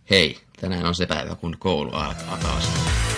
Hei, tänään on se päivä, kun koulu alkaa taas.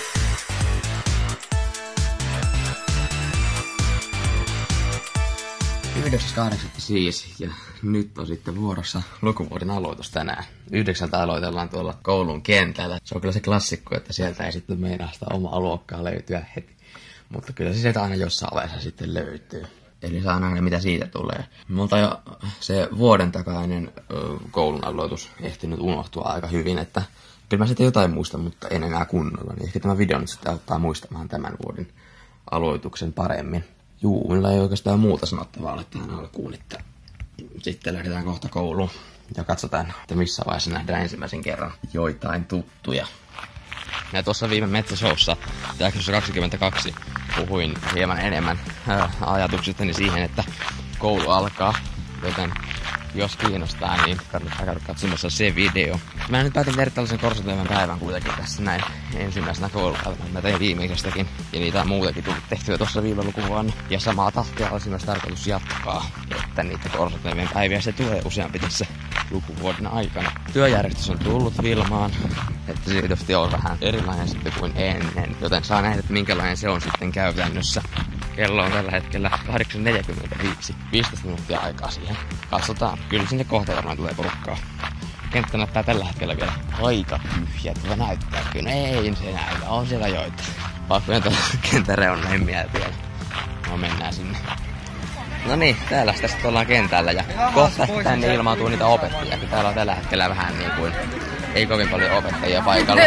Siis, ja nyt on sitten vuorossa lukuvuoden aloitus tänään. 9 aloitellaan tuolla koulun kentällä. Se on kyllä se klassikko, että sieltä ei sitten meinaa sitä omaa luokkaa löytyä heti. Mutta kyllä se sieltä aina jossain vaiheessa sitten löytyy. Eli saa nähdä, mitä siitä tulee. Multa jo se vuoden takainen koulun aloitus ehtinyt unohtua aika hyvin, että kyllä mä sitten jotain muistan, mutta en enää kunnolla. Niin ehkä tämä video nyt sitten auttaa muistamaan tämän vuoden aloituksen paremmin. Juu, minulla ei oikeastaan muuta sanottavaa ole tähän alkuun, että sitten lähdetään kohta kouluun ja katsotaan, että missä vaiheessa nähdään ensimmäisen kerran joitain tuttuja. Ja tuossa viime metsäshowssa, jaksossa 22, puhuin hieman enemmän ajatuksistani siihen, että koulu alkaa, joten jos kiinnostaa, niin kannattaa käydä katsomassa se video. Mä nyt päätin tehdä tällaisen korsotoimen päivän kuitenkin tässä näin ensimmäisenä koulupäivänä. Mä tein viimeisestäkin, ja niitä on muutakin tullut tehtyä tuossa viime lukuvuonna. Ja samaa tahtia olisi myös tarkoitus jatkaa, että niitä korsotoimen päiviä se tulee useampi tässä lukuvuoden aikana. Työjärjestys on tullut Vilmaan, että se tietysti on vähän erilainen sitten kuin ennen, joten saa nähdä, että minkälainen se on sitten käytännössä. Kello on tällä hetkellä 8.45. 15 minuuttia aikaa siihen. Katsotaan. Kyllä sinne kohta varmaan tulee porukkaa. Kenttä näyttää tällä hetkellä vielä aika tyhjä. Tuo näyttää kyllä. Ei se näytä. On siellä joita. Pakko tuolla kentän reunaan miettiä. No mennään sinne. No niin, täällä sitten ollaan kentällä ja kohta tänne ilmaantuu niitä opettajia. Täällä on tällä hetkellä vähän niin kuin ei kovin paljon opettajia paikalla.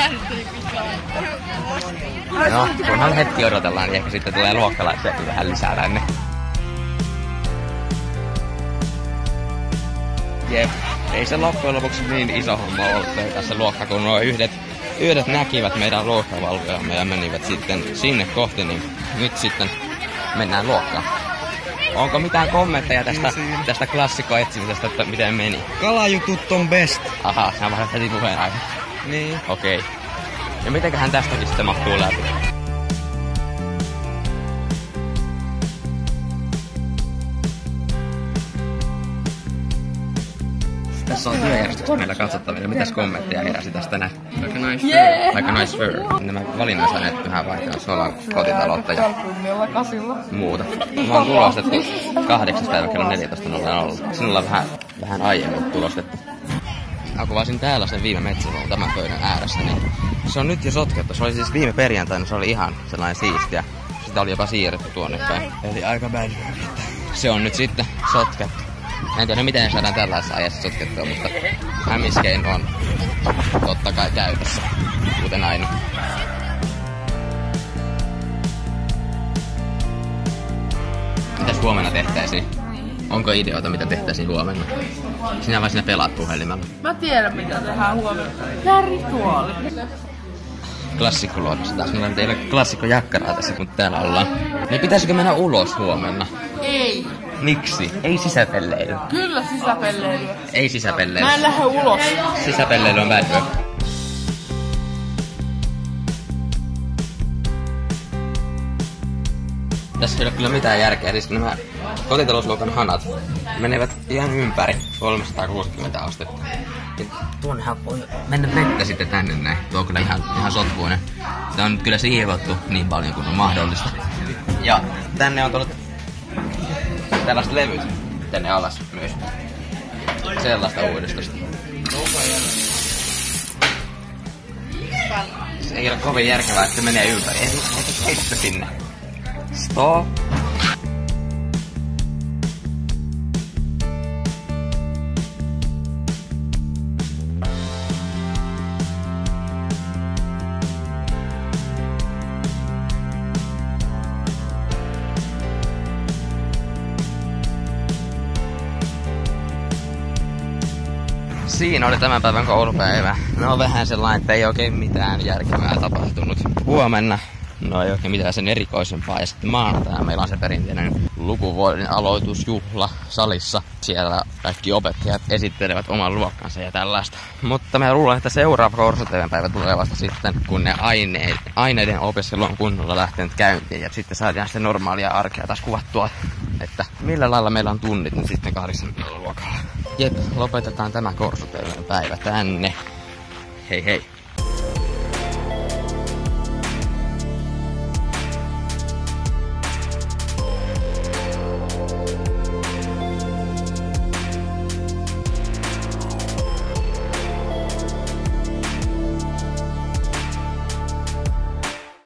No, kunhan hetki odotellaan, niin ehkä sitten tulee luokkalaisiakin vähän lisää tänne. Jep, ei se loppujen lopuksi niin iso homma ollut tässä luokka, kun nuo yhdet näkivät meidän luokkavalvojamme ja menivät sitten sinne kohti, niin nyt sitten mennään luokkaan. Onko mitään kommentteja tästä klassikkoetsimisestä, että miten meni? Kalajutut on best. Aha, sä vaihdat heti puheenaihe. Niin. Okei. Ja mitenköhän tästäkin sitten mahtuu läpi? Tässä on työjärjestys meillä katsottavilla. Mitäs kommentteja heräsi tästä näin? Aika nice fur. Aika nice fur. Nämä valinnoissa on nyt vähän vaihtanut. Sulla on kotitaloutta ja muuta. Mä oon tulostettu 8. päivä kello 14.00. Sinulla on vähän aiemmin tulostettu. Mä kuvasin täällä sen viime metsäluun tämän pöydän ääressä, niin se on nyt jo sotkettu. Se oli siis viime perjantaina, se oli ihan sellainen siistiä. Sitä oli jopa siirretty tuonne päin. Eli aika bad. Se on nyt sitten sotkettu. En tiedä miten saadaan tällaisessa ajassa sotkettua, mutta hämiskein on totta kai käytössä, kuten aina. Mitäs huomenna tehtäisiin? Onko ideoita, mitä tehtäisiin huomenna? Sinä vai sinä pelaat puhelimella? Mä tiedän, mitä tehdään huomenna. Tää rituaali. Klassikkoluokassa taas. Meillä ei ole klassikkojakkaraa tässä, kun täällä ollaan. Niin pitäisikö mennä ulos huomenna? Ei. Miksi? Ei sisäpelleily. Kyllä sisäpelleilyä. Ei sisäpelleily. Mä en lähde ulos. Sisäpelleily on bad work. Tässä ei ole kyllä mitään järkeä, eli nämä kotitalousluokan hanat menevät ihan ympäri 360 astetta. Ja tuonnehan voi mennä vettä sitten tänne näin. Tuo on kyllä ihan sotkuinen. Sitä on nyt kyllä siivottu niin paljon kuin on mahdollista. Ja tänne on tullut tällaiset levyt tänne alas myös. Sellaista uudistusta. Se ei ole kovin järkevää, että se menee ympäri. Ei heittä sinne. Stop. Siinä oli tämän päivän koulupäivä. No vähän sellainen, että ei oikein mitään järkevää tapahtunut. Huomenna no ei oikein mitään sen erikoisempaa. Ja sitten maanantaina meillä on se perinteinen lukuvuoden aloitusjuhla salissa. Siellä kaikki opettajat esittelevät oman luokkansa ja tällaista. Mutta mä luulen, että seuraava korsoteven päivä tulee vasta sitten, kun ne aineiden opiskelu on kunnolla lähtenyt käyntiin. Ja sitten saadaan sitten normaalia arkea taas kuvattua, että millä lailla meillä on tunnit niin sitten 8. luokalla. Jep, lopetetaan tämä korsoteven päivä tänne. Hei hei!